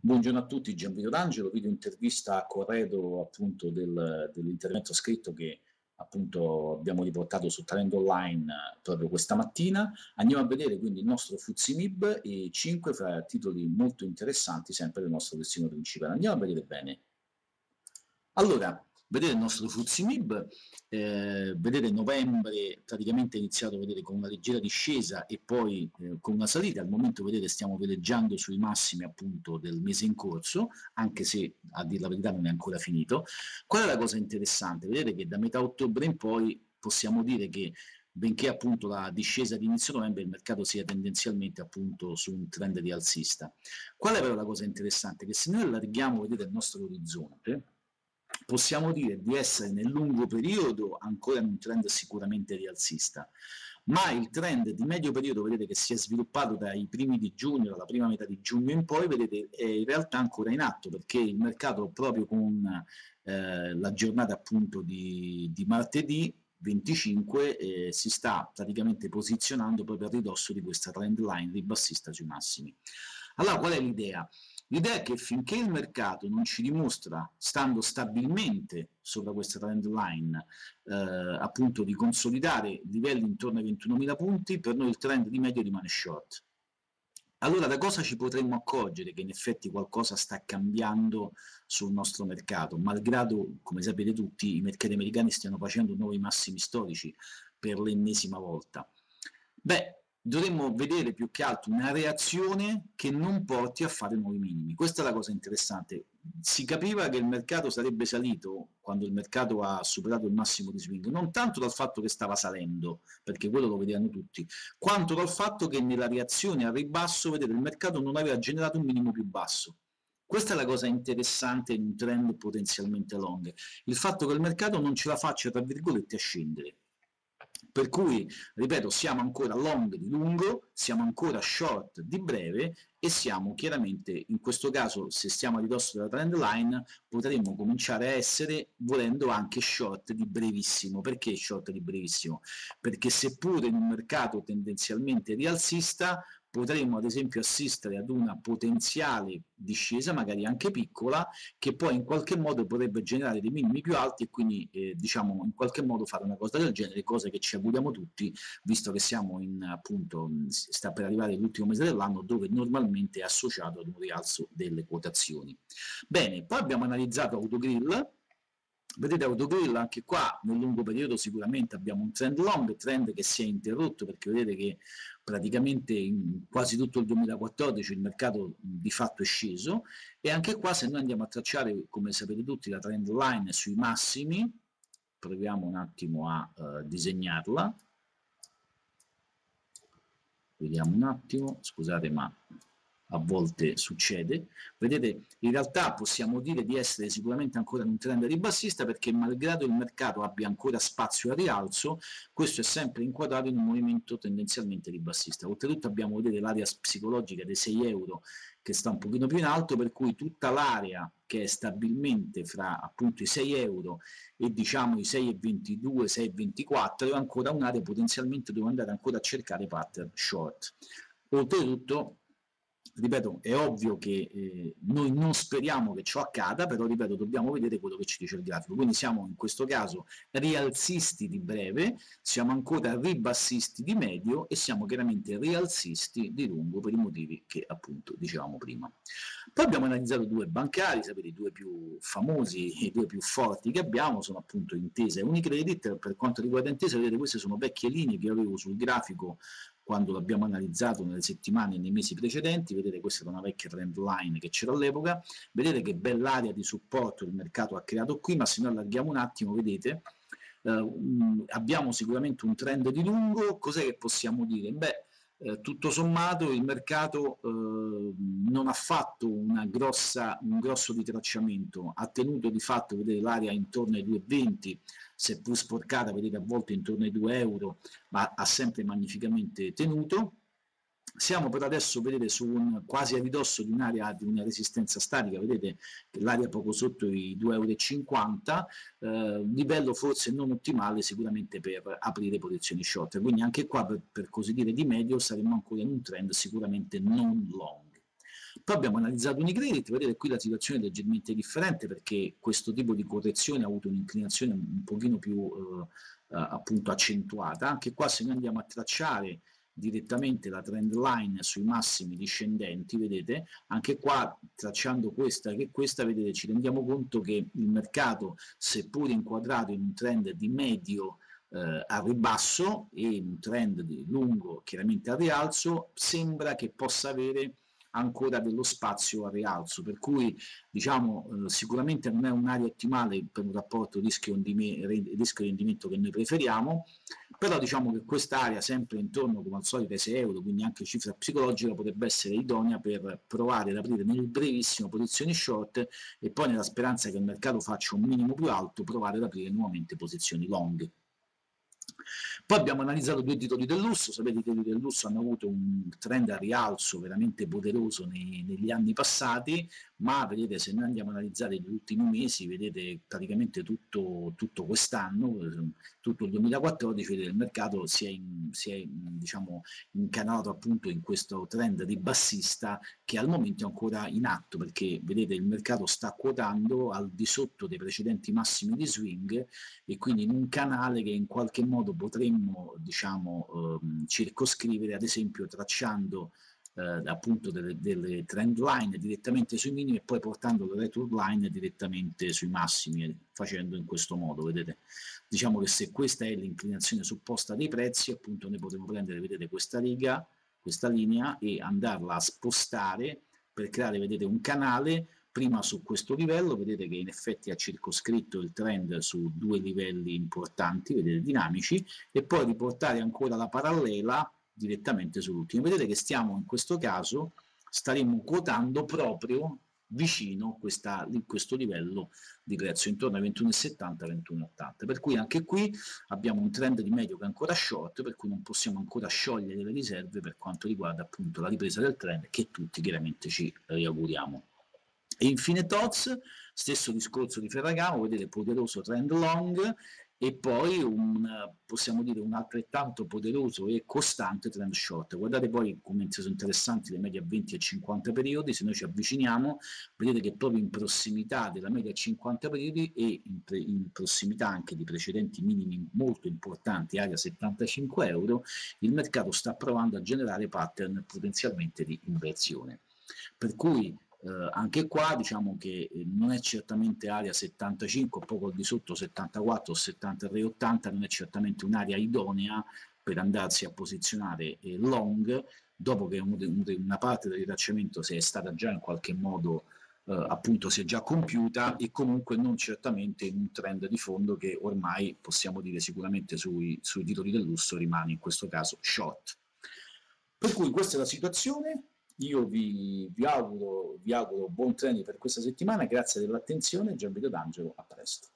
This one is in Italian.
Buongiorno a tutti, Gianvito D'Angelo, video intervista a corredo appunto dell'intervento scritto che appunto abbiamo riportato su Trend Online proprio questa mattina. Andiamo a vedere quindi il nostro FTSE e 5 fra titoli molto interessanti sempre del nostro destino principale. Andiamo a vedere bene. Allora, vedete il nostro FTSE MIB, vedete novembre praticamente è iniziato a vedere con una leggera discesa e poi con una salita. Al momento vedete stiamo veleggiando sui massimi appunto del mese in corso, anche se a dir la verità non è ancora finito. Qual è la cosa interessante? Vedete che da metà ottobre in poi possiamo dire che benché appunto la discesa di inizio novembre il mercato sia tendenzialmente appunto su un trend di alzista. Qual è però la cosa interessante? Che se noi allarghiamo, vedete, il nostro orizzonte, possiamo dire di essere nel lungo periodo ancora in un trend sicuramente rialzista, ma il trend di medio periodo, vedete che si è sviluppato dai primi di giugno, dalla prima metà di giugno in poi, vedete è in realtà ancora in atto, perché il mercato proprio con la giornata appunto di martedì 25 si sta praticamente posizionando proprio a ridosso di questa trend line ribassista sui massimi. Allora qual è l'idea? L'idea è che finché il mercato non ci dimostra, stando stabilmente sopra questa trend line, appunto di consolidare livelli intorno ai 21.000 punti, per noi il trend di medio rimane short. Allora da cosa ci potremmo accorgere che in effetti qualcosa sta cambiando sul nostro mercato, malgrado, come sapete tutti, i mercati americani stiano facendo nuovi massimi storici per l'ennesima volta? Beh, dovremmo vedere più che altro una reazione che non porti a fare nuovi minimi. Questa è la cosa interessante. Si capiva che il mercato sarebbe salito quando il mercato ha superato il massimo di swing, non tanto dal fatto che stava salendo, perché quello lo vedevano tutti, quanto dal fatto che nella reazione al ribasso, vedete, il mercato non aveva generato un minimo più basso. Questa è la cosa interessante in un trend potenzialmente long, il fatto che il mercato non ce la faccia, tra virgolette, a scendere. Per cui, ripeto, siamo ancora long di lungo, siamo ancora short di breve e siamo chiaramente, in questo caso, se stiamo a ridosso della trend line, potremmo cominciare a essere, volendo, anche short di brevissimo. Perché short di brevissimo? Perché seppure in un mercato tendenzialmente rialzista, potremmo ad esempio assistere ad una potenziale discesa, magari anche piccola, che poi in qualche modo potrebbe generare dei minimi più alti e quindi diciamo in qualche modo fare una cosa del genere, cosa che ci auguriamo tutti, visto che siamo in appunto sta per arrivare l'ultimo mese dell'anno dove normalmente è associato ad un rialzo delle quotazioni. Bene, poi abbiamo analizzato Autogrill. Vedete Autogrill anche qua nel lungo periodo sicuramente abbiamo un trend long, trend che si è interrotto perché vedete che praticamente in quasi tutto il 2014 il mercato di fatto è sceso e anche qua se noi andiamo a tracciare, come sapete tutti, la trend line sui massimi, proviamo un attimo a disegnarla, vediamo un attimo, scusate ma a volte succede, vedete in realtà possiamo dire di essere sicuramente ancora in un trend ribassista perché malgrado il mercato abbia ancora spazio a rialzo, questo è sempre inquadrato in un movimento tendenzialmente ribassista. Oltretutto abbiamo vedete l'area psicologica dei 6 euro che sta un pochino più in alto, per cui tutta l'area che è stabilmente fra appunto i 6 euro e diciamo i 6,22, 6,24 è ancora un'area potenzialmente dove andare ancora a cercare pattern short. Oltretutto ripeto, è ovvio che noi non speriamo che ciò accada, però ripeto, dobbiamo vedere quello che ci dice il grafico. Quindi siamo in questo caso rialzisti di breve, siamo ancora ribassisti di medio e siamo chiaramente rialzisti di lungo per i motivi che appunto dicevamo prima. Poi abbiamo analizzato due bancari, sapete, i due più famosi e i due più forti che abbiamo sono appunto Intesa e Unicredit. Per quanto riguarda Intesa, vedete, queste sono vecchie linee che avevo sul grafico quando l'abbiamo analizzato nelle settimane e nei mesi precedenti. Vedete, questa era una vecchia trend line che c'era all'epoca, vedete che bell'area di supporto il mercato ha creato qui, ma se noi allarghiamo un attimo, vedete, abbiamo sicuramente un trend di lungo. Cos'è che possiamo dire? Beh, tutto sommato il mercato non ha fatto un grosso ritracciamento, ha tenuto di fatto, vedete, l'area intorno ai 2,20, seppur sporcata, vedete, a volte intorno ai 2 euro, ma ha sempre magnificamente tenuto. Siamo per adesso, vedete, su quasi a ridosso di un'area di una resistenza statica, vedete l'area poco sotto i 2,50 euro, livello forse non ottimale sicuramente per aprire posizioni short, quindi anche qua per così dire di medio saremmo ancora in un trend sicuramente non long. Poi abbiamo analizzato Unicredit, vedete qui la situazione è leggermente differente perché questo tipo di correzione ha avuto un'inclinazione un pochino più appunto accentuata. Anche qua se noi andiamo a tracciare direttamente la trend line sui massimi discendenti, vedete, anche qua tracciando questa che questa, vedete, ci rendiamo conto che il mercato, seppur inquadrato in un trend di medio a ribasso e un trend di lungo chiaramente a rialzo, sembra che possa avere ancora dello spazio a rialzo, per cui diciamo sicuramente non è un'area ottimale per un rapporto rischio-rendimento che noi preferiamo, però diciamo che quest'area sempre intorno come al solito ai 6 euro, quindi anche cifra psicologica, potrebbe essere idonea per provare ad aprire nel brevissimo posizioni short e poi nella speranza che il mercato faccia un minimo più alto provare ad aprire nuovamente posizioni long. Poi abbiamo analizzato due titoli del lusso, sapete i titoli del lusso hanno avuto un trend a rialzo veramente poderoso negli anni passati, ma vedete se noi andiamo a analizzare gli ultimi mesi, vedete praticamente tutto quest'anno, tutto il 2014, vedete, il mercato si è diciamo, incanalato appunto in questo trend ribassista che al momento è ancora in atto, perché vedete il mercato sta quotando al di sotto dei precedenti massimi di swing e quindi in un canale che in qualche modo potremmo diciamo circoscrivere, ad esempio tracciando appunto delle trend line direttamente sui minimi e poi portando le retrod line direttamente sui massimi, facendo in questo modo, vedete. Diciamo che se questa è l'inclinazione supposta dei prezzi, appunto noi potremo prendere, vedete, questa riga, questa linea e andarla a spostare per creare, vedete, un canale prima su questo livello, vedete che in effetti ha circoscritto il trend su due livelli importanti, vedete, dinamici, e poi riportare ancora la parallela direttamente sull'ultimo. Vedete che stiamo in questo caso, staremo quotando proprio vicino questo livello di prezzo, intorno ai 21,70-21,80, per cui anche qui abbiamo un trend di medio che è ancora short, per cui non possiamo ancora sciogliere le riserve per quanto riguarda appunto la ripresa del trend che tutti chiaramente ci riauguriamo. E infine TOTS, stesso discorso di Ferragamo, vedete poderoso trend long e poi possiamo dire un altrettanto poderoso e costante trend short. Guardate poi come sono interessanti le medie a 20 e 50 periodi, se noi ci avviciniamo vedete che proprio in prossimità della media a 50 periodi e in prossimità anche di precedenti minimi molto importanti, area 75 euro, il mercato sta provando a generare pattern potenzialmente di inversione. Per cui anche qua diciamo che non è certamente area 75, poco al di sotto 74 o 73,80, non è certamente un'area idonea per andarsi a posizionare long, dopo che una parte del ritracciamento si è stata già in qualche modo appunto si è già compiuta e comunque non certamente in un trend di fondo che ormai possiamo dire sicuramente sui titoli del lusso rimane in questo caso short. Per cui questa è la situazione. Io vi auguro buon training per questa settimana, grazie dell'attenzione, Gianvito D'Angelo, a presto.